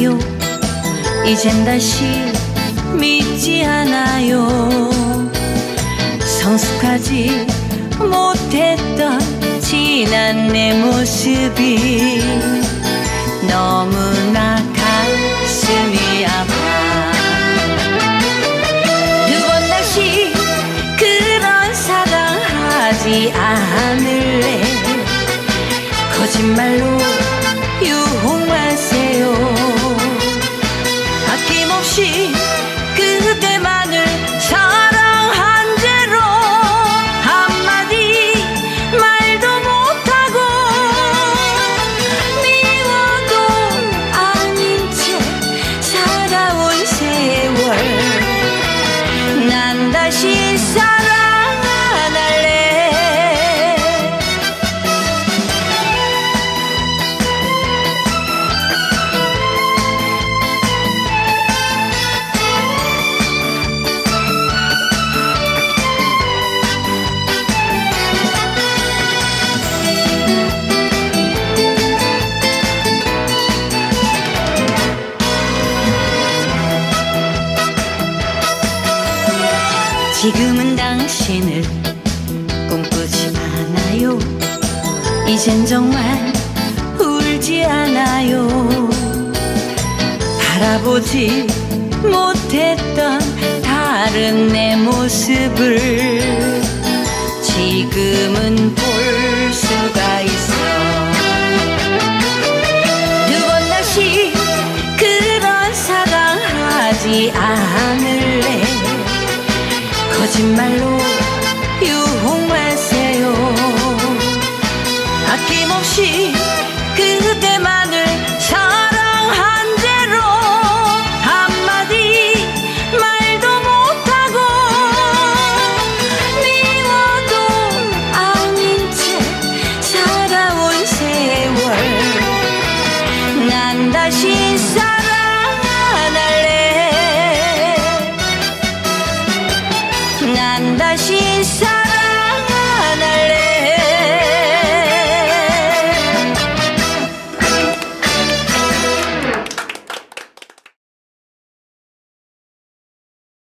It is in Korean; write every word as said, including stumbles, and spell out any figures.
않아요. 이젠 다시 믿지 않아요. 성숙하지 못했던 지난 내 모습이 너무나 가슴이 아파. 두 번 다시 그런 사랑하지 않을래. 거짓말로 유혹 마세요. 아낌없이 그대만을 사랑한 죄로 한마디 말도 못하고 미워도 아닌 채 살아온 세월. 난 다시 사랑 안 할래. 지금은 당신을 꿈꾸지 않아요. 이젠 정말 울지 않아요. 바라보지 못했던 다른 내 모습을 지금은 볼 수가 있어.